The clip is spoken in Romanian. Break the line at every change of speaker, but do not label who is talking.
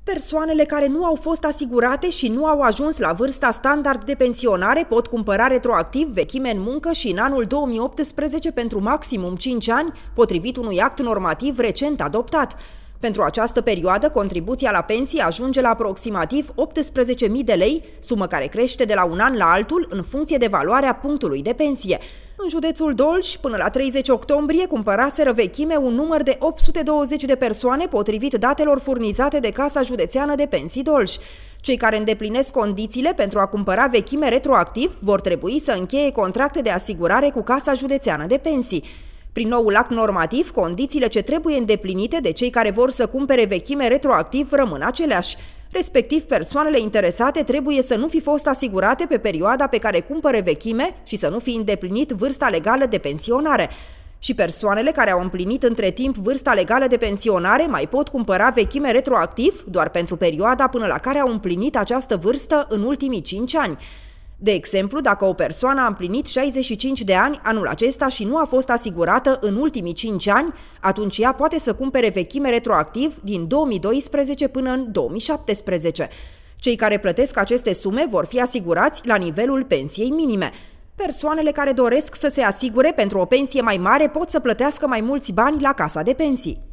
Persoanele care nu au fost asigurate și nu au ajuns la vârsta standard de pensionare pot cumpăra retroactiv vechime în muncă și în anul 2018 pentru maximum 5 ani, potrivit unui act normativ recent adoptat. Pentru această perioadă, contribuția la pensie ajunge la aproximativ 18.000 de lei, sumă care crește de la un an la altul în funcție de valoarea punctului de pensie. În județul Dolj, până la 30 octombrie, cumpăraseră vechime un număr de 820 de persoane, potrivit datelor furnizate de Casa Județeană de Pensii Dolj. Cei care îndeplinesc condițiile pentru a cumpăra vechime retroactiv vor trebui să încheie contracte de asigurare cu Casa Județeană de Pensii. Prin noul act normativ, condițiile ce trebuie îndeplinite de cei care vor să cumpere vechime retroactiv rămân aceleași. Respectiv, persoanele interesate trebuie să nu fi fost asigurate pe perioada pe care cumpără vechime și să nu fi îndeplinit vârsta legală de pensionare. Și persoanele care au împlinit între timp vârsta legală de pensionare mai pot cumpăra vechime retroactiv doar pentru perioada până la care au împlinit această vârstă în ultimii 5 ani. De exemplu, dacă o persoană a împlinit 65 de ani anul acesta și nu a fost asigurată în ultimii 5 ani, atunci ea poate să cumpere vechime retroactiv din 2012 până în 2017. Cei care plătesc aceste sume vor fi asigurați la nivelul pensiei minime. Persoanele care doresc să se asigure pentru o pensie mai mare pot să plătească mai mulți bani la Casa de Pensii.